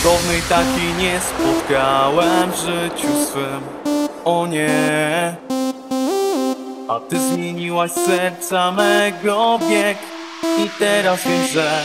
Ryzykownej takiej nie spotkałem w życiu swym. O nie. A ty zmieniłaś serca mego bieg i teraz wiem, że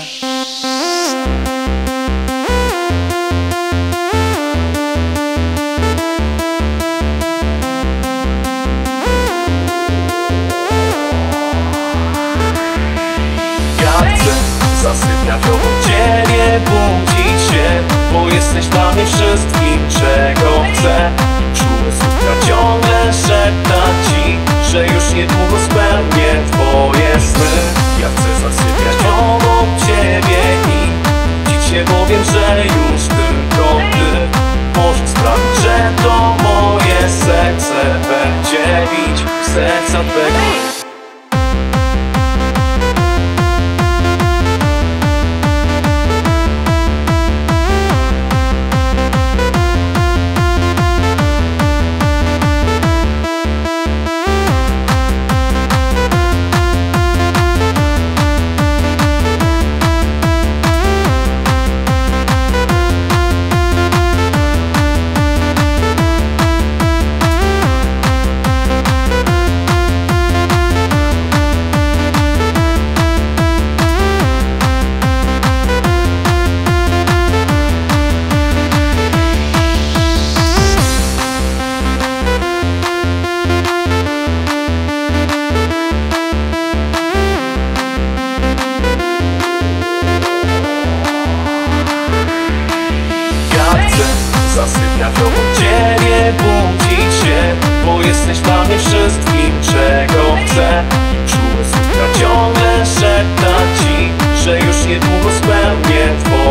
ja chcę zasypiać obok ciebie, budzić się, bo jesteś dla mnie wszystkim, czego chcę. Czułe słówka ciągle szeptać ci, że już niedługo spełnię twoje sny. Ja chcę zasypiać obok ciebie i budzić się, bo wiem, że już tylko ty możesz sprawić, że to moje serce będzie bić w serca twego. Zasypiać obok ciebie, budzić się, bo jesteś dla mnie wszystkim, czego chcę. Czułe słówka ciągle szeptać ci, że już niedługo spełnię twoje